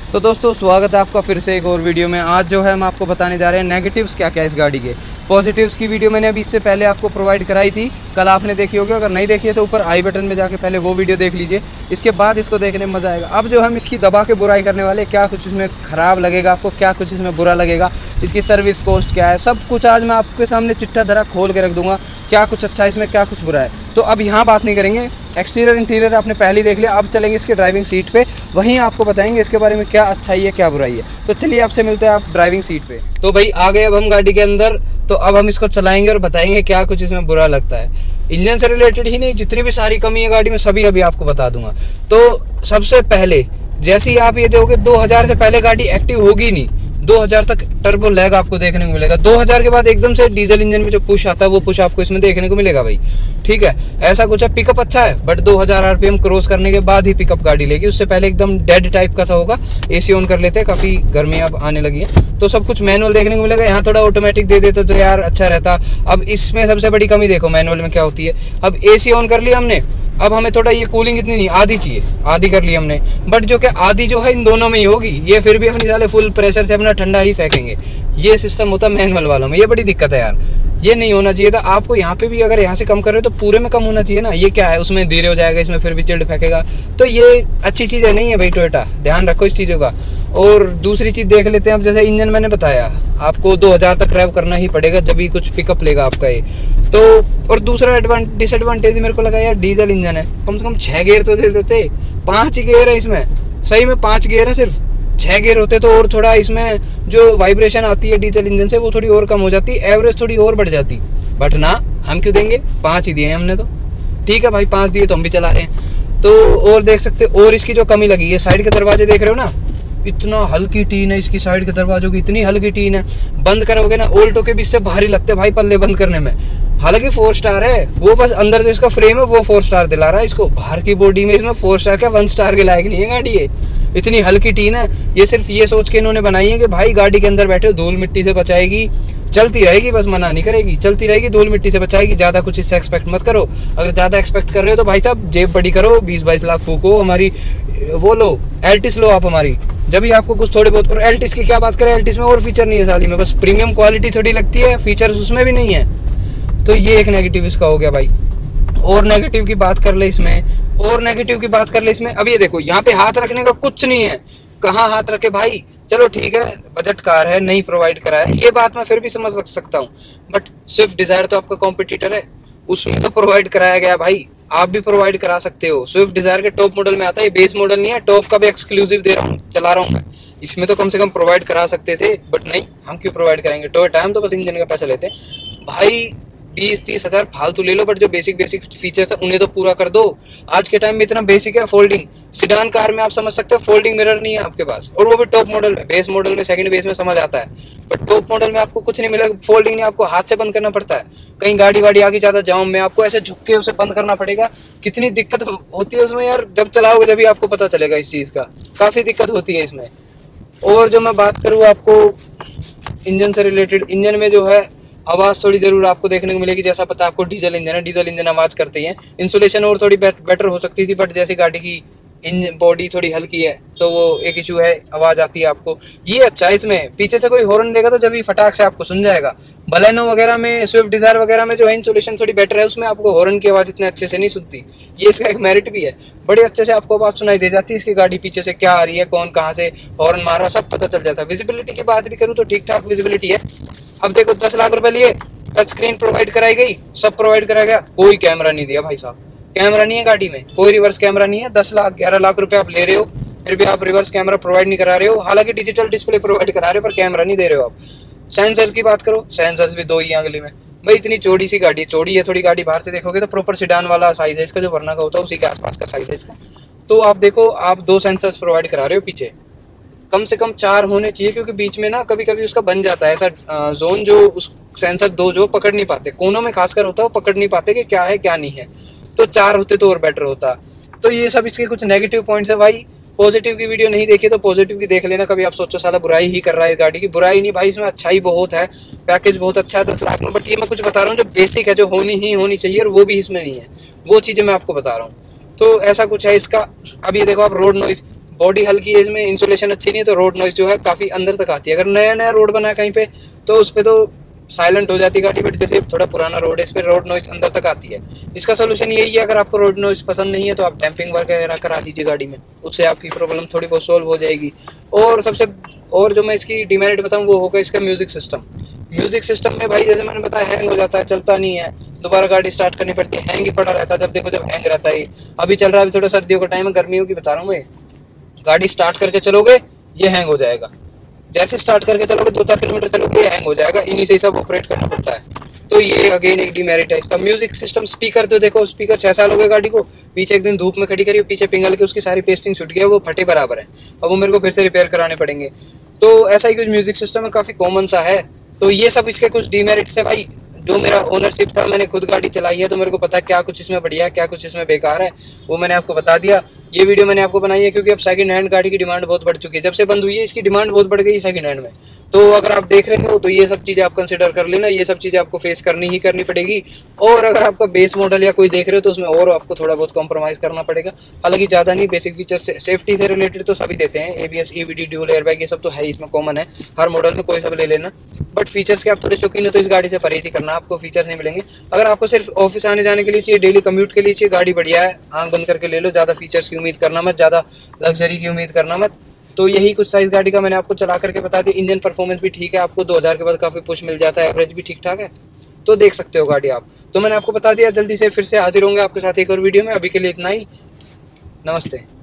तो दोस्तों स्वागत है आपका फिर से एक और वीडियो में। आज जो है हम आपको बताने जा रहे हैं नेगेटिव्स क्या क्या है इस गाड़ी के। पॉजिटिव्स की वीडियो मैंने अभी इससे पहले आपको प्रोवाइड कराई थी, कल आपने देखी होगी। अगर नहीं देखी है तो ऊपर आई बटन में जाके पहले वो वीडियो देख लीजिए, इसके बाद इसको देखने में मज़ा आएगा। अब जो हम इसकी दबा के बुराई करने वाले, क्या कुछ इसमें ख़राब लगेगा आपको, क्या कुछ इसमें बुरा लगेगा, इसकी सर्विस कॉस्ट क्या है, सब कुछ आज मैं आपके सामने चिट्ठा धरा खोल के रख दूंगा। क्या कुछ अच्छा है इसमें, क्या कुछ बुरा है। तो अब यहाँ बात नहीं करेंगे, एक्सटीरियर इंटीरियर आपने पहले ही देख लिया। अब चलेंगे इसके ड्राइविंग सीट पे, वहीं आपको बताएंगे इसके बारे में क्या अच्छाई है क्या बुराई है। तो चलिए आपसे मिलते हैं आप ड्राइविंग सीट पे। तो भाई आ गए अब हम गाड़ी के अंदर, तो अब हम इसको चलाएंगे और बताएंगे क्या कुछ इसमें बुरा लगता है। इंजन से रिलेटेड ही नहीं, जितनी भी सारी कमी है गाड़ी में सभी अभी आपको बता दूंगा। तो सबसे पहले जैसे ही आप ये देखोगे 2000 से पहले गाड़ी एक्टिव होगी नहीं, 2000 तक टर्बो लैग आपको देखने को मिलेगा। 2000 के बाद एकदम से डीजल इंजन में जो पुश आता है वो पुश आपको इसमें देखने को मिलेगा भाई, ठीक है। ऐसा कुछ है, पिकअप अच्छा है बट 2000 आरपीएम क्रॉस करने के बाद ही पिकअप गाड़ी लेगी, उससे पहले एकदम डेड टाइप का सा होगा। एसी ऑन कर लेते हैं, काफ़ी गर्मी अब आने लगी है तो सब कुछ मैनुअल देखने को मिलेगा। यहाँ थोड़ा ऑटोमेटिक दे देते तो यार अच्छा रहता। अब इसमें सबसे बड़ी कमी देखो मैनुअल में क्या होती है। अब एसी ऑन कर लिया हमने, अब हमें थोड़ा ये कूलिंग इतनी नहीं, आधी चाहिए, आधी कर ली हमने। बट जो कि आधी जो है इन दोनों में ही होगी, ये फिर भी अपनी साले फुल प्रेशर से अपना ठंडा ही फेंकेंगे। ये सिस्टम होता है मैनुअल वालों में, ये बड़ी दिक्कत है यार, ये नहीं होना चाहिए था। आपको यहाँ पे भी अगर यहाँ से कम कर रहे हो तो पूरे में कम होना चाहिए ना। ये क्या है, उसमें धीरे हो जाएगा, इसमें फिर भी चिल्ड फेंकेगा। तो ये अच्छी चीज़ें नहीं है भाई टोयोटा, ध्यान रखो इस चीज़ों का। और दूसरी चीज़ देख लेते हैं अब, जैसे इंजन मैंने बताया आपको 2000 तक ड्राइव करना ही पड़ेगा जब भी कुछ पिकअप लेगा आपका ये तो। और दूसरा डिसएडवांटेज मेरे को लगा यार, डीजल इंजन है, कम से कम 6 गियर तो दे देते। 5 ही गियर है इसमें, सही में 5 गियर है सिर्फ। 6 गियर होते तो और थोड़ा इसमें जो वाइब्रेशन आती है डीजल इंजन से वो थोड़ी और कम हो जाती, एवरेज थोड़ी और बढ़ जाती। बट ना, हम क्यों देंगे, 5 ही दिए हैं हमने तो, ठीक है भाई 5 दिए तो हम भी चला रहे हैं। तो और देख सकते, और इसकी जो कमी लगी है, साइड के दरवाजे देख रहे हो ना, इतना हल्की टीन है इसकी साइड के दरवाजों की, इतनी हल्की टीन है, बंद करोगे ना ऑल्टो के भी इससे भारी लगते हैं भाई पल्ले बंद करने में। हालांकि 4 स्टार है वो, बस अंदर जो इसका फ्रेम है वो 4 स्टार दिला रहा है इसको, बाहर की बॉडी में इसमें 4 स्टार क्या 1 स्टार के लायक नहीं है गाड़ी ये। इतनी हल्की टीन है, ये सिर्फ ये सोच के इन्होंने बनाई है कि भाई गाड़ी के अंदर बैठे धूल मिट्टी से बचाएगी, चलती रहेगी, बस मना नहीं करेगी, चलती रहेगी, धूल मिट्टी से बचाएगी। ज़्यादा कुछ इससे एक्सपेक्ट मत करो। अगर ज़्यादा एक्सपेक्ट कर रहे हो तो भाई साहब जेब बड़ी करो, 20-22 लाख फूको, हमारी वो लो एल्टिस लो आप हमारी, जब भी आपको कुछ थोड़े बहुत। और एल्टिस की क्या बात करें, एल्टिस में और फीचर नहीं है साली में, बस प्रीमियम क्वालिटी थोड़ी लगती है, फीचर्स उसमें भी नहीं है। तो ये एक नेगेटिव इसका हो गया भाई। और नेगेटिव की बात कर ले इसमें, और नेगेटिव की बात कर ले इसमें, अब ये देखो यहाँ पे हाथ रखने का कुछ नहीं है, कहाँ हाथ रखे भाई। चलो ठीक है बजट कार है, नहीं प्रोवाइड करा है, ये बात मैं फिर भी समझ सकता हूँ। बट स्विफ्ट डिजायर तो आपका कॉम्पिटिटर है, उसमें तो प्रोवाइड कराया गया भाई, आप भी प्रोवाइड करा सकते हो। स्विफ्ट डिजायर के टॉप मॉडल में आता है, बेस मॉडल नहीं है, टॉप का भी एक्सक्लूसिव दे रहा हूँ, चला रहा हूँ मैं। इसमें तो कम से कम प्रोवाइड करा सकते थे, बट नहीं, हम क्यों प्रोवाइड करेंगे। टोयोटा हम तो बस इंजन का पैसा लेते हैं भाई। 20-30 हज़ार फालतू ले लो, बट जो बेसिक फीचर्स है उन्हें तो पूरा कर दो। आज के टाइम में इतना बेसिक है, फोल्डिंग सिडान कार में आप समझ सकते हो फोल्डिंग मिरर नहीं है आपके पास, और वो भी टॉप मॉडल में। बेस मॉडल में, सेकंड बेस में समझ आता है, बट टॉप मॉडल में आपको कुछ नहीं मिलेगा, फोल्डिंग नहीं, आपको हाथ से बंद करना पड़ता है। कहीं गाड़ी वाड़ी आगे ज़्यादा जाम में आपको ऐसे झुक के उसे बंद करना पड़ेगा। कितनी दिक्कत होती है उसमें यार, जब चलाओगे जब भी आपको पता चलेगा इस चीज़ का, काफ़ी दिक्कत होती है इसमें। और जो मैं बात करूँ आपको इंजन से रिलेटेड, इंजन में जो है आवाज़ थोड़ी ज़रूर आपको देखने को मिलेगी। जैसा पता है आपको डीजल इंजन है, डीजल इंजन आवाज़ करते हैं। इंसुलेशन और थोड़ी बेटर हो सकती थी, बट जैसे गाड़ी की इंजन बॉडी थोड़ी हल्की है तो वो एक इशू है, आवाज़ आती है आपको। ये अच्छा है इसमें, पीछे से कोई हॉर्न देगा तो जब भी फटाक से आपको सुन जाएगा। बलेनो वगैरह में, स्विफ्ट डिजायर वगैरह में जो है इंसुलेशन थोड़ी बेटर है, उसमें आपको हॉर्न की आवाज़ इतने अच्छे से नहीं सुनती। ये इसका एक मेरिट भी है, बड़े अच्छे से आपको आवाज़ सुनाई दे जाती है इसकी गाड़ी पीछे से क्या आ रही है, कौन कहाँ से हॉर्न मार रहा है, सब पता चल जाता है। विजिबिलिटी की बात भी करूँ तो ठीक ठाक विजिबिलिटी है। अब देखो 10 लाख रुपए लिए, टच स्क्रीन प्रोवाइड कराई गई, सब प्रोवाइड कराया गया, कोई कैमरा नहीं दिया भाई साहब, कैमरा नहीं है गाड़ी में, कोई रिवर्स कैमरा नहीं है। 10 लाख 11 लाख रुपए आप ले रहे हो, फिर भी आप रिवर्स कैमरा प्रोवाइड नहीं करा रहे हो। हालांकि डिजिटल डिस्प्ले प्रोवाइड करा रहे हो पर कैमरा नहीं दे रहे हो आप। सेंसर्स की बात करो, सेंसर्स भी 2 ही हैं अगली में भाई। इतनी चौड़ी सी गाड़ी, चौड़ी है थोड़ी गाड़ी, बाहर से देखोगे तो प्रॉपर सिडान वाला साइज है इसका, जो वरना का होता है उसी के आसपास का साइज है इसका। तो आप देखो, आप 2 सेंसर्स प्रोवाइड करा रहे हो पीछे, कम से कम 4 होने चाहिए, क्योंकि बीच में ना कभी कभी उसका बन जाता है ऐसा जोन, जो उस सेंसर 2 जो पकड़ नहीं पाते, कोनों में खासकर होता है, वो पकड़ नहीं पाते कि क्या है क्या नहीं है। तो 4 होते तो और बेटर होता। तो ये सब इसके कुछ नेगेटिव पॉइंट्स है भाई। पॉजिटिव की वीडियो नहीं देखी तो पॉजिटिव की देख लेना। कभी आप सोचो साला बुराई ही कर रहा है इस गाड़ी की, बुराई नहीं भाई, इसमें अच्छाई बहुत है, पैकेज बहुत अच्छा है 10 लाख में। बट ये मैं कुछ बता रहा हूँ जो बेसिक है, जो होनी चाहिए, और वो भी इसमें नहीं है, वो चीज़ें मैं आपको बता रहा हूँ। तो ऐसा कुछ है इसका। अब ये देखो आप, रोड नॉइस बॉडी हल्की है, इसमें इंसुलेशन अच्छी नहीं है, तो रोड नॉइज जो है काफ़ी अंदर तक आती है। अगर नया नया रोड बना है कहीं पे तो उस पर तो साइलेंट हो जाती है गाड़ी, बट जैसे थोड़ा पुराना रोड है इस पर रोड नॉइज अंदर तक आती है। इसका सोल्यूशन यही है, अगर आपको रोड नॉइज पसंद नहीं है तो आप डैम्पिंग वगैरह करा लीजिए गाड़ी में, उससे आपकी प्रॉब्लम थोड़ी बहुत सोल्व हो जाएगी। और जो मैं इसकी डिमेरिट बताऊँ वो होगा इसका म्यूजिक सिस्टम। म्यूजिक सिस्टम में भाई जैसे मैंने बताया हैंग हो जाता है, चलता नहीं है, दोबारा गाड़ी स्टार्ट करनी पड़ती है, हैंग ही पड़ा रहता है, जब देखो जब हैंग रहता है। अभी चल रहा है, अभी थोड़ा सर्दियों का टाइम है, गर्मियों की बता रहा हूँ मैं, गाड़ी स्टार्ट करके चलोगे ये हैंग हो जाएगा, जैसे स्टार्ट करके चलोगे 2-4 किलोमीटर चलोगे ये हैंग हो जाएगा, इन्हीं से ही सब ऑपरेट करना पड़ता है। तो ये अगेन एक डिमेरिट है इसका। म्यूजिक सिस्टम, स्पीकर तो देखो, स्पीकर 6 साल हो गए गाड़ी को, पीछे एक दिन धूप में खड़ी करी, पीछे पिघल के उसकी सारी पेस्टिंग छूट गया, वो फटे बराबर है, अब वो मेरे को फिर से रिपेयर कराने पड़ेंगे। तो ऐसा ही कुछ म्यूजिक सिस्टम है, काफ़ी कॉमन सा है। तो ये सब इसके कुछ डिमेरिट्स है भाई। जो मेरा ओनरशिप था, मैंने खुद गाड़ी चलाई है तो मेरे को पता है क्या कुछ इसमें बढ़िया है, क्या कुछ इसमें बेकार है, वो मैंने आपको बता दिया। ये वीडियो मैंने आपको बनाई है क्योंकि अब सेकंड हैंड गाड़ी की डिमांड बहुत बढ़ चुकी है, जब से बंद हुई है इसकी डिमांड बहुत बढ़ गई सेकंड हैंड में। तो अगर आप देख रहे हो तो ये सब चीज़ें आप कंसिडर कर लेना, ये सब चीज़ें आपको फेस करनी ही करनी पड़ेगी। और अगर आपका बेस मॉडल या कोई देख रहे हो तो उसमें और आपको थोड़ा बहुत कॉम्प्रोमाइज़ करना पड़ेगा, हालांकि ज़्यादा नहीं, बेसिक फीचर्स सेफ्टी से रिलेटेड तो सभी देते हैं, ABS, EBD, ड्यूल एयरबैग, ये सब तो है इसमें कॉमन है, हर मॉडल में कोई सब ले लेना। बट फीचर्स के आप थोड़े शौकीन हो तो इस गाड़ी से परहेज ही करना, आपको फीचर्स नहीं मिलेंगे। अगर आपको सिर्फ ऑफिस आने जाने के लिए चाहिए, डेली कम्यूट के लिए चाहिए, गाड़ी बढ़िया है, आंख बंद करके ले लो, ज़्यादा फीचर्स की उम्मीद करना मत, ज़्यादा लग्जरी की उम्मीद करना मत। तो यही कुछ साइज गाड़ी का मैंने आपको चला करके बता दी। इंजन परफॉर्मेंस भी ठीक है, आपको 2000 के बाद काफ़ी पुश मिल जाता है, एवरेज भी ठीक ठाक है, तो देख सकते हो गाड़ी आप। तो मैंने आपको बता दिया, जल्दी से फिर से हाजिर होंगे आपके साथ एक और वीडियो में। अभी के लिए इतना ही, नमस्ते।